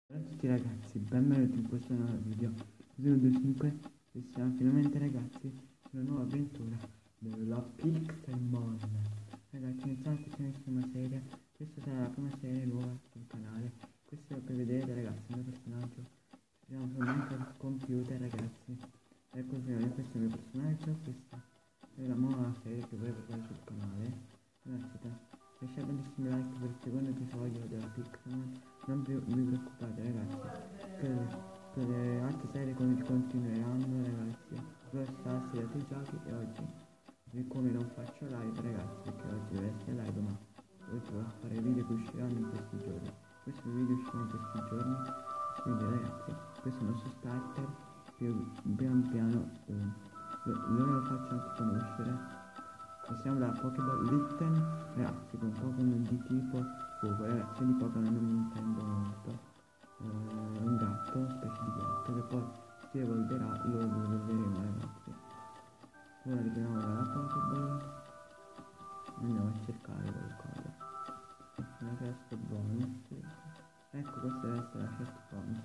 Ciao a tutti ragazzi, benvenuti in questo nuovo video 025 e siamo finalmente ragazzi in una nuova avventura della Pixelmon. Ragazzi, iniziamo questa nuova serie, questa sarà la prima serie nuova sul canale. Questo per vedere ragazzi il mio personaggio, siamo solamente al computer ragazzi. Ecco finalmente questo è il mio personaggio, questa è la nuova serie che vorrei portare sul canale. Ragazzi, lasciate bellissimi like per il secondo episodio della Pixelmon. Non vi preoccupate ragazzi, per le altre serie continueranno ragazzi, Brawl Stars e altri giochi. E oggi, siccome non faccio live ragazzi, perché oggi deve essere live, ma oggi voglio fare video che usciranno in questi giorni. Questi video usciranno in questi giorni, quindi ragazzi, questo è il nostro starter, pian piano lo faccio conoscere. Passiamo da Pokéball Litten, ragazzi, con Pokémon di tipo fuoco. Ragazzi, di Pokémon non mi intendo molto. Un gatto, una specie di gatto, che poi si evolverà, lo vedremo ragazzi. Ora richiamiamo la Pokéball, andiamo a cercare qualcosa. Una chest bonus. Ecco, questa deve essere la chest bonus.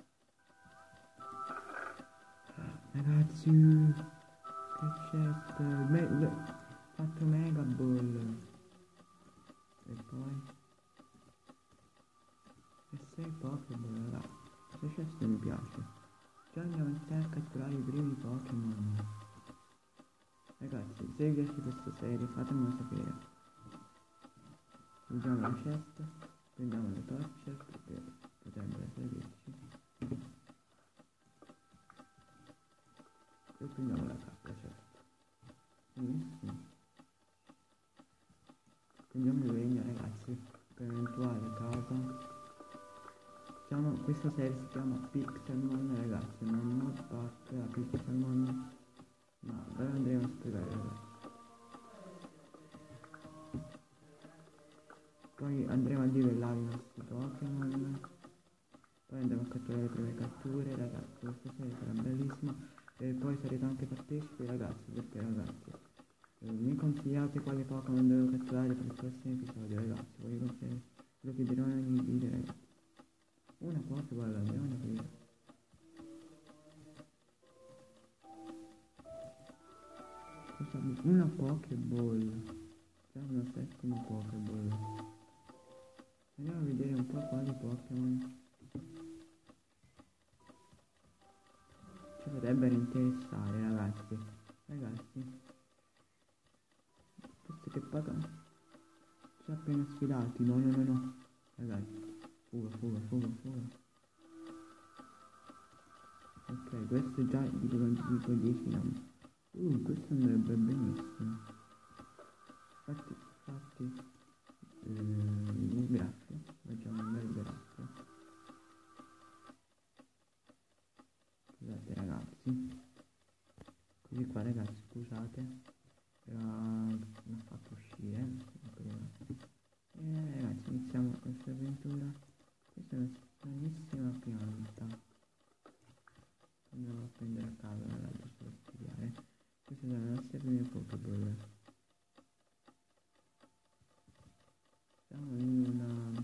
Ragazzi, che chest, 4 mega ball. E poi e 6 Pokéball, ragazzi. Questa chest mi piace. Già andiamo iniziare a catturare i primi Pokémon. Ragazzi, se vi piace questa serie fatemelo sapere. Usiamo la chest, prendiamo le torce perché potrebbero servirci. E prendiamo la chest. Benissimo. Prendiamo il legno ragazzi, per eventuale caso. Questa serie si chiama Pixelmon ragazzi, non Modpack, la Pixelmon, ma ve lo andremo a spiegare ragazzi. Poi andremo a livellare i nostri Pokémon, poi andremo a catturare le prime catture ragazzi. Questa serie sarà bellissima e poi sarete anche partecipi ragazzi, perché ragazzi mi consigliate quali Pokémon devo catturare per il prossimo episodio ragazzi, voi consigliate, lo chiederò nei video ragazzi. Una Pokéball andiamo a aprire. Una Pokéball, c'è una settima Pokéball. Andiamo a vedere un po' quali Pokémon ci potrebbero interessare ragazzi. Questi che pagano ci ha appena sfidati. No ragazzi, fuga. Ok, questo è già tipo 10 anni. Questo andrebbe benissimo. Infatti il graffio, facciamo un bel graffio. Scusate ragazzi, così qua ragazzi, scusate, l'ho fatto uscire e ragazzi iniziamo questa avventura. Questa è una stranissima pianta, andiamo a prendere a casa ragazzi per studiare. Queste sono le nostre prime Pokéball. Siamo in una...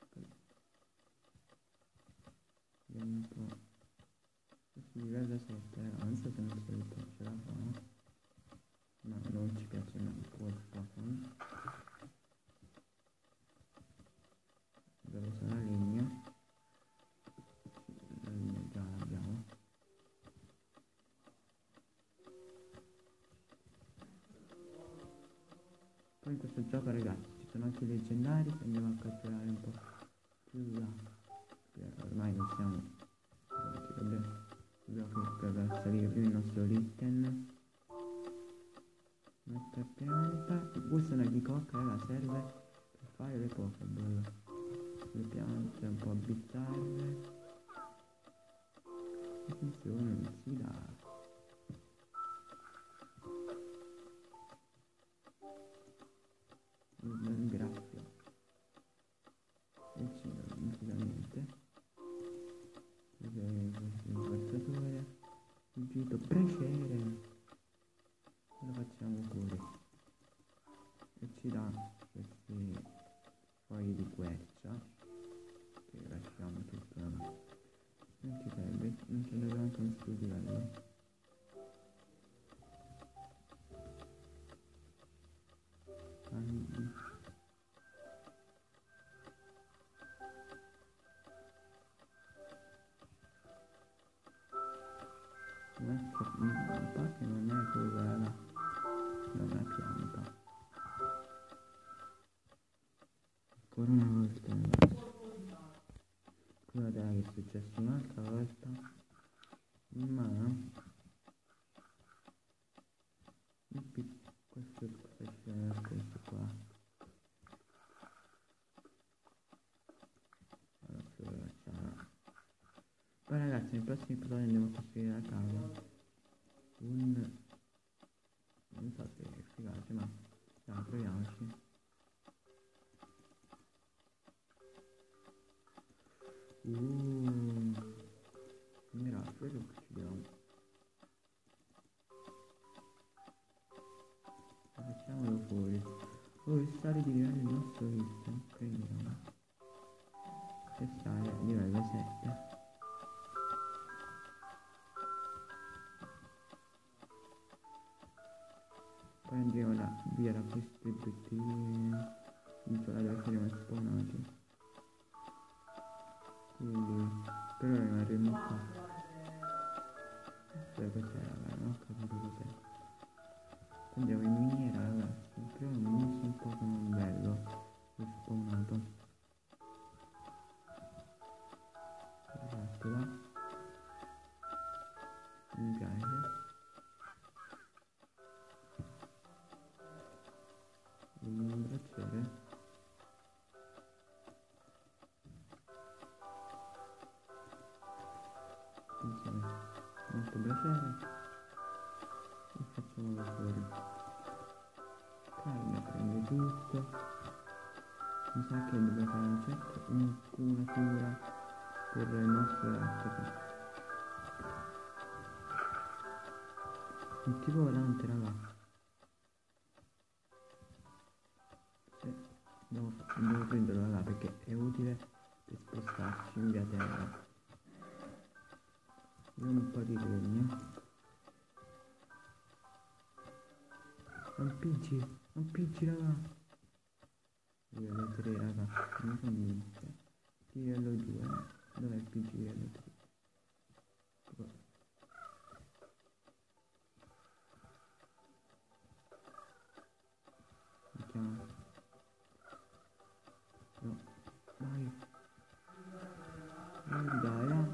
vediamo un po'. Questo livello 7, non so se non ce la fa. No, non ci piace neanche quel Pokémon. Dove sono la legna? La legna già l'abbiamo. Poi in questo gioco ragazzi ci sono anche i leggendari che andiamo a catturare un po' più là. Ormai non siamo. Dobbiamo salire prima il nostro Litten. Un'altra pianta. Questa è una bicocca, serve per fare le Pokéball. Le piante un po' bizzarre. Attenzione, non si dà. Un graffio. E ci non si dà niente. Il forzatore. Fuggito, piacere. Lo facciamo pure. E ci dà questi fogli di quercia che lasciamo tutto sul livello. Un po' che non è quella, non è pianta. Ancora una volta. Scusate che è successo un'altra volta, ma questo qua. Poi ragazzi, nei prossimi episodi andiamo a costruire la casa. Non so se è efficace, ma dai, proviamoci. Miracolo, che uccidiamo. Facciamolo fuori. Oh, il sale di livello non sto visto. Prendiamo. Che sale a livello 7. Poi andremo via da queste bottiglie isola dove saremo spawnati. Quindi per ora rimarremo qua. Cos'è raga? Non ho capito cos'è. Andiamo in miniera ragazzi. Però non mi un po' come bello spawnato. Esatto, va. Mi piace. Un bracciere. Insieme molto bracciere e facciamolo fuori. Carne prende tutto. Mi sa che dobbiamo fare una cura per il nostro ragazzo. Un tipo volante raga. Devo prenderlo là perché è utile per spostarci in via terra. Vediamo un po' di legno. Non picci raga. Livello 3 raga, non so niente. Livello 2, dov'è il PG livello 3? Mettiamo. No, dai. Dai, no.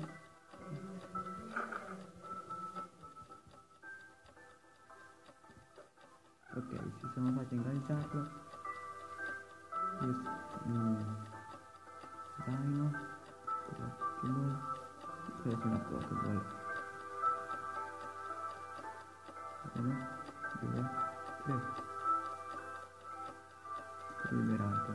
Ok, ci siamo fatti ingaggiarlo. Zaino. Pokéball. Preso una Pokéball. 1, 2, 3. Liberato.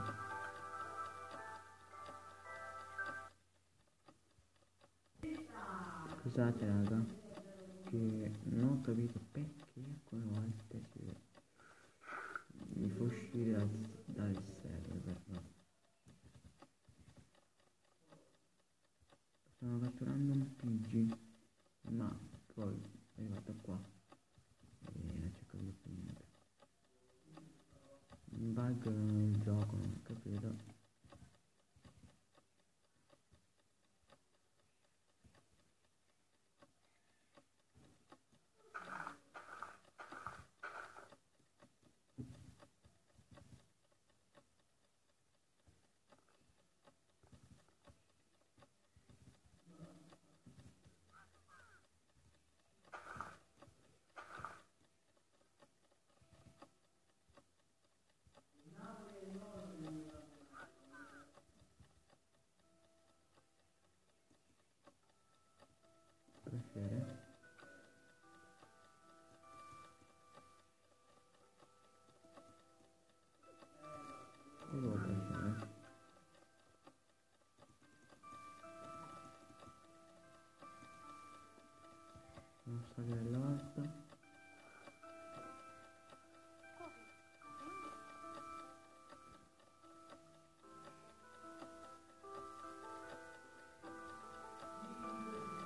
Scusate raga, che non ho capito perché alcune volte mi fa uscire dal server. No. Stavo catturando un PG, ma poi è arrivato qua e non c'è capito più niente. Un bug nel gioco, non ho capito. Non salire all'alto.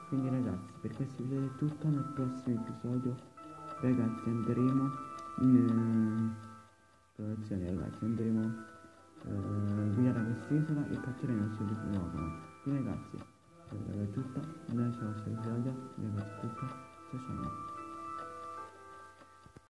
Quindi ragazzi, per questo video è tutto. Nel prossimo episodio ragazzi andremo in esplorazione, ragazzi, andremo guidare quest'isola e catturare il nostro Pokémon. Quindi ragazzi, è tutto, noi siamo al episodio, ragazzi, tutto, ciao ciao.